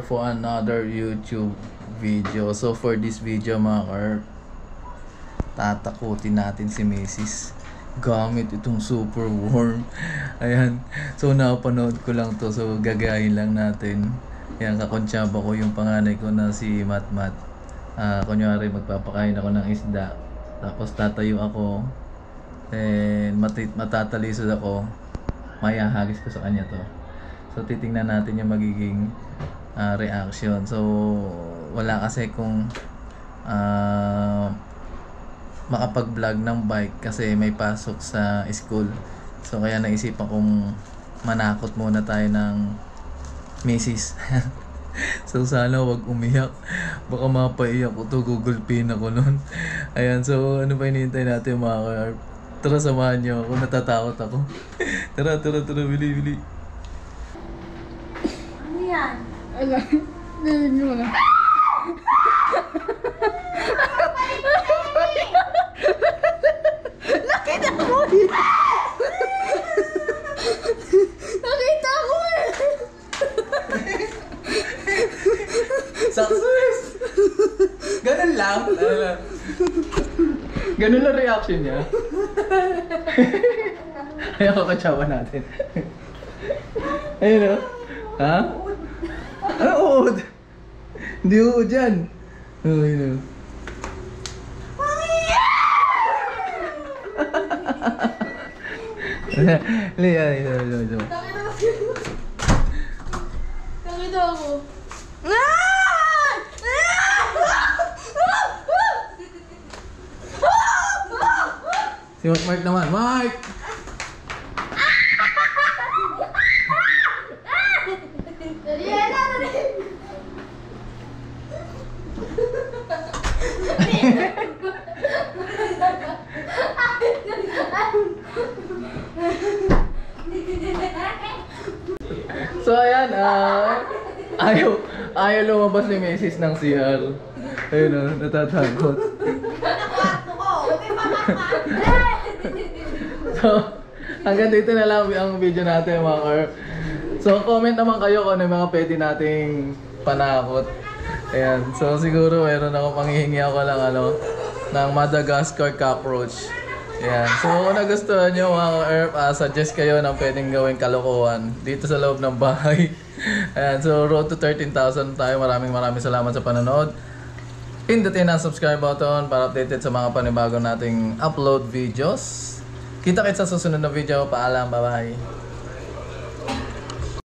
for another YouTube video. So for this video mga karp, tatakutin natin si Mrs. gamit itong super worm. Ayan, so napanood ko lang to, so gagayin lang natin. Ayan, kakonsyaba ko yung panganay ko na si Matmat. Kunyari magpapakain ako ng isda, tapos tatayo ako, and matatalisod ako, mayahagis ko sa kanya to. So titingnan natin yung magiging reaction. So wala kasi kung makapag-vlog ng bike kasi may pasok sa school. So kaya naisipan kong manakot muna tayo ng misis. So sana wag umiyak, baka mapaiyak ko to, Google Pin ako nun. Ayan, so ano pa hinihintay natin mga karp? Tara, samahan nyo ako, natatakot ako. Tara, bili. Ano yan? Ala, nilin mo na. Nakita ko eh! Nakita ko eh! Success! Ganun lang. Ganun lang reaction niya. Ayaw kakatsawa natin. Ayun o. Ha? Ano uod? Hindi uod yan. Ayun o. Liya. Nakita ko. Si Mark naman. Mark! So ayan, ayaw lumabas ni Mrs. ng CR. Ayun o, natatakot. So, hanggang dito na lang ang video natin mga karp. So, comment naman kayo kung ano yung mga pwede nating panakot. Ayan, so siguro meron ako, panghihingi ako lang ng Madagascar cockroach. Ayan, so kung nagustuhan nyo mga karp, suggest kayo ng pwedeng gawing kalokohan dito sa loob ng bahay. Ayan, so road to 13,000 tayo. Maraming salamat sa panonood. Pindutin ang subscribe button para updated sa mga panibago nating upload videos. Kita-kits sa susunod na video. Paalam, bye-bye.